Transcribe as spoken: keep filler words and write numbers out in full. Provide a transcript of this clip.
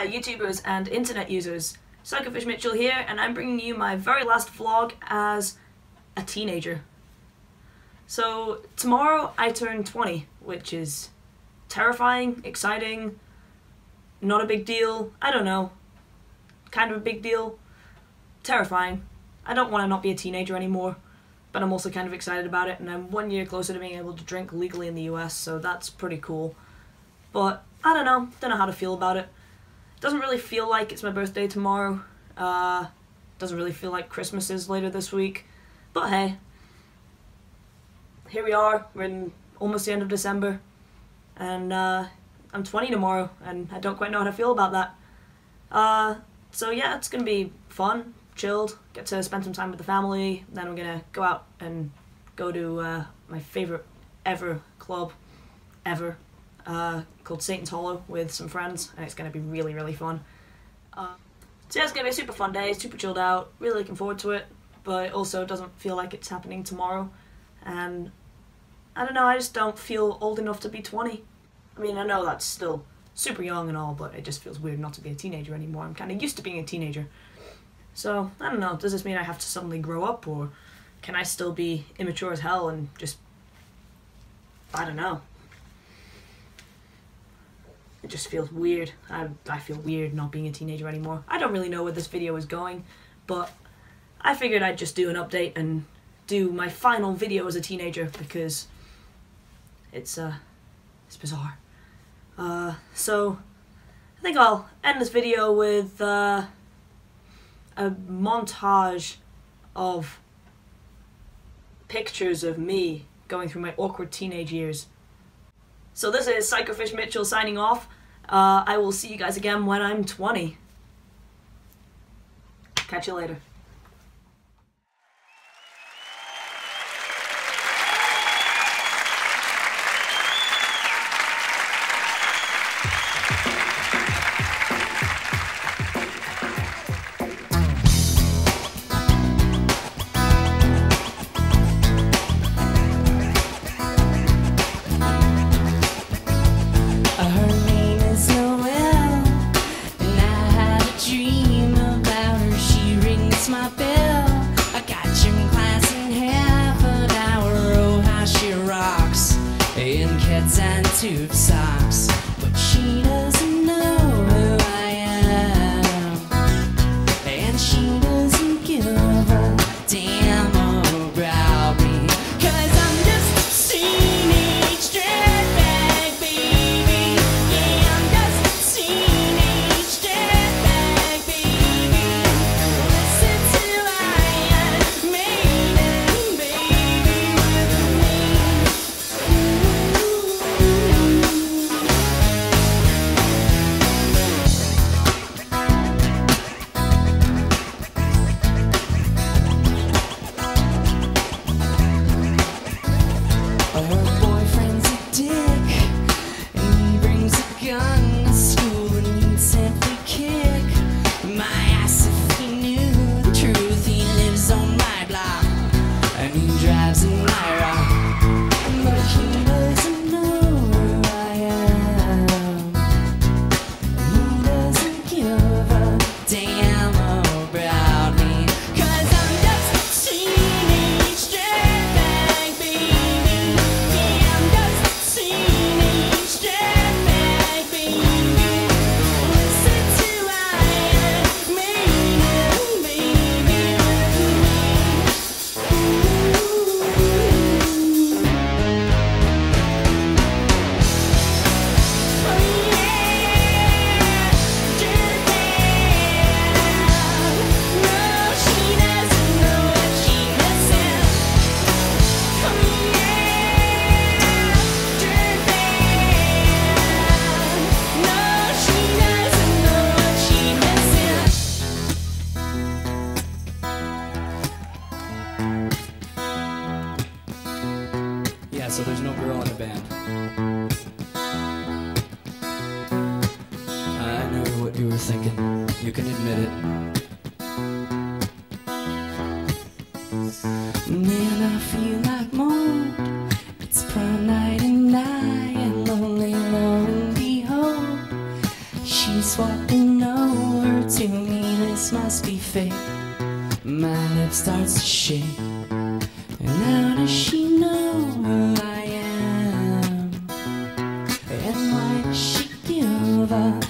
there, YouTubers and internet users. Psychofishmitchell here, and I'm bringing you my very last vlog as a teenager. So, tomorrow I turn twenty, which is terrifying, exciting, not a big deal, I don't know, kind of a big deal, terrifying. I don't want to not be a teenager anymore, but I'm also kind of excited about it, and I'm one year closer to being able to drink legally in the U S, so that's pretty cool. But, I don't know, don't know how to feel about it. Doesn't really feel like it's my birthday tomorrow. Uh, doesn't really feel like Christmas is later this week. But hey, here we are. We're in almost the end of December, and uh, I'm twenty tomorrow, and I don't quite know how to feel about that. Uh, so yeah, it's gonna be fun, chilled. Get to spend some time with the family. Then I'm gonna go out and go to uh, my favorite ever club, ever. Uh, called Satan's Hollow with some friends, and it's going to be really, really fun. Uh, so yeah, it's going to be a super fun day, super chilled out, really looking forward to it, but it also doesn't feel like it's happening tomorrow, and I don't know, I just don't feel old enough to be twenty. I mean, I know that's still super young and all, but it just feels weird not to be a teenager anymore. I'm kind of used to being a teenager. So, I don't know, does this mean I have to suddenly grow up, or can I still be immature as hell and just, I don't know. It just feels weird. I, I feel weird not being a teenager anymore. I don't really know where this video is going, but I figured I'd just do an update and do my final video as a teenager because it's, uh, it's bizarre. Uh, so, I think I'll end this video with, uh, a montage of pictures of me going through my awkward teenage years. So this is Psychofishmitchell signing off. Uh, I will see you guys again when I'm twenty. Catch you later. My bill, I got gym class in half an hour. Oh, how she rocks in kids and tube socks, but she doesn't know who I am, and she doesn't give a damn about me, 'cause I'm just a teenage dirtbag, baby. Yeah, I'm just a teenage dirtbag, baby. Her boyfriend's a dick, and he brings a gun to school, and he'd simply kick my ass if he knew the truth. He lives on my block, and he drives in my rock, but he doesn't know who I am, and he doesn't give a damn about me, 'cause I'm just a teenage dirtbag, baby. Yeah, so there's no girl in the band. I know what you were thinking. You can admit it. Man, I feel like mold. It's prom night and I am lonely, lo and behold. She's walking over to me, this must be fate. My lip starts to shake, and how does she know who I am? And why does she give up?